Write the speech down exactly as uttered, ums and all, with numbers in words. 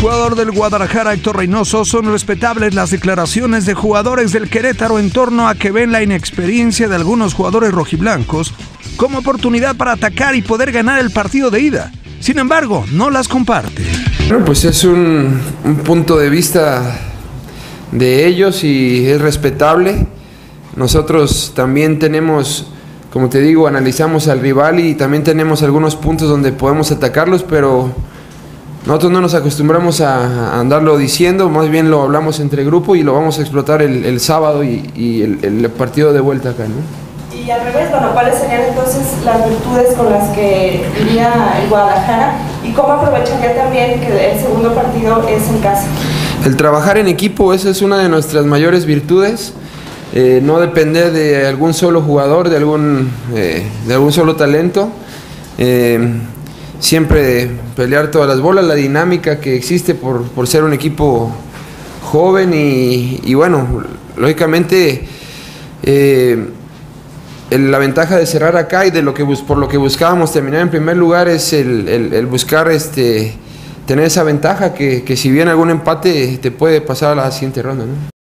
Jugador del Guadalajara, Héctor Reynoso, son respetables las declaraciones de jugadores del Querétaro en torno a que ven la inexperiencia de algunos jugadores rojiblancos como oportunidad para atacar y poder ganar el partido de ida. Sin embargo, no las comparte. Bueno, pues es un, un punto de vista de ellos y es respetable. Nosotros también tenemos, como te digo, analizamos al rival y también tenemos algunos puntos donde podemos atacarlos, pero nosotros no nos acostumbramos a andarlo diciendo, más bien lo hablamos entre grupo y lo vamos a explotar el, el sábado y, y el, el partido de vuelta acá, ¿no? Y al revés, bueno, ¿cuáles serían entonces las virtudes con las que iría el Guadalajara y cómo aprovecharía también que el segundo partido es en casa? El trabajar en equipo, esa es una de nuestras mayores virtudes, eh, no depender de algún solo jugador, de algún, eh, de algún solo talento, eh, siempre pelear todas las bolas, la dinámica que existe por, por ser un equipo joven y, y bueno, lógicamente eh, el, la ventaja de cerrar acá y de lo que por lo que buscábamos terminar en primer lugar es el, el, el buscar este, tener esa ventaja que, que si bien algún empate te puede pasar a la siguiente ronda, ¿no?